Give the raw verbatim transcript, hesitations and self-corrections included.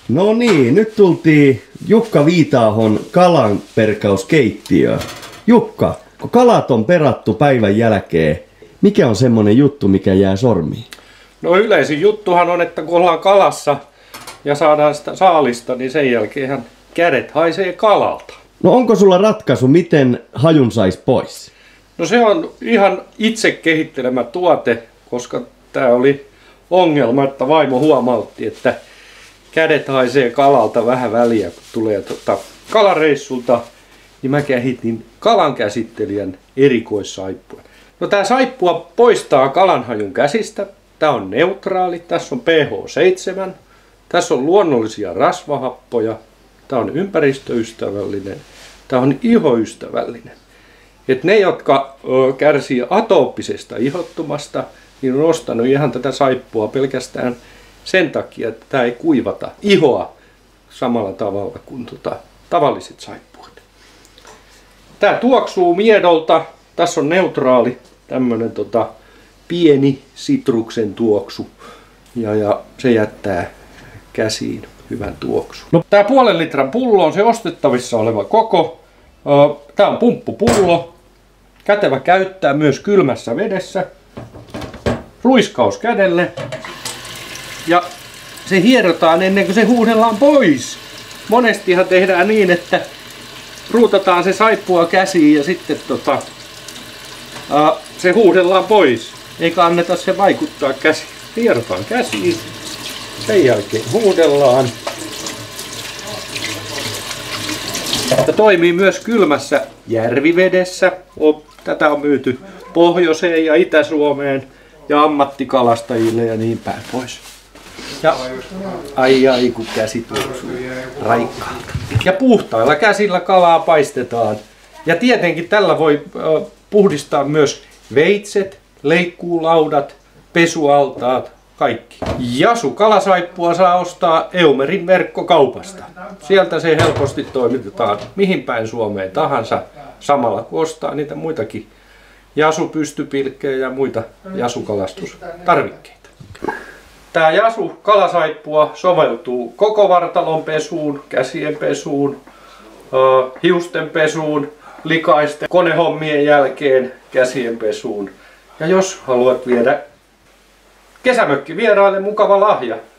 No niin, nyt tultiin Jukka Viitaahon kalanperkauskeittiöön. Jukka, kun kalat on perattu päivän jälkeen, mikä on semmonen juttu, mikä jää sormiin? No yleisin juttuhan on, että kun ollaan kalassa ja saadaan sitä saalista, niin sen jälkeen kädet haisee kalalta. No onko sulla ratkaisu, miten hajun sais pois? No se on ihan itse kehittelemä tuote, koska tää oli ongelma, että vaimo huomautti, että kädet haisee kalalta vähän väliä, kun tulee tota kalareissulta, niin mä kehitin kalankäsittelijän erikoissaippua. No tää saippua poistaa kalanhajun käsistä. Tää on neutraali, tässä on P H seitsemän, tässä on luonnollisia rasvahappoja, tää on ympäristöystävällinen, tää on ihoystävällinen. Et ne, jotka ö, kärsii atooppisesta ihottumasta, niin on ostanut ihan tätä saippua pelkästään sen takia, että tämä ei kuivata ihoa samalla tavalla kuin tota, tavalliset saippuat. Tämä tuoksuu miedolta. Tässä on neutraali tämmönen tota, pieni sitruksen tuoksu ja, ja se jättää käsiin hyvän tuoksun. No, tämä puolen litran pullo on se ostettavissa oleva koko. Tämä on pumppupullo. Kätevä käyttää myös kylmässä vedessä. Ruiskaus kädelle. Ja se hierotaan ennen kuin se huuhdellaan pois. Monestihan tehdään niin, että ruutataan se saippua käsiin ja sitten tota, ää, se huuhdellaan pois. Eikä anneta se vaikuttaa käsiin. Hierotaan käsiin. Sen jälkeen huuhdellaan. Tämä toimii myös kylmässä järvivedessä. Tätä on myyty Pohjoiseen ja Itä-Suomeen ja ammattikalastajille ja niin päin pois. Ja ai ai kun käsi tuoksuu raikkaalta. Ja puhtailla käsillä kalaa paistetaan. Ja tietenkin tällä voi äh, puhdistaa myös veitset, leikkuulaudat, pesualtaat, kaikki. Jasu kalasaippua saa ostaa Eumerin verkkokaupasta. Sieltä se helposti toimitetaan mihin päin Suomeen tahansa, samalla kun ostaa niitä muitakin jasupystypilkkejä ja muita jasukalastustarvikkeita. Tämä jasu kalasaippua soveltuu koko vartalon pesuun, käsien pesuun, hiusten pesuun, likaisten konehommien jälkeen käsien pesuun. Ja jos haluat viedä kesämökki vieraille, mukava lahja.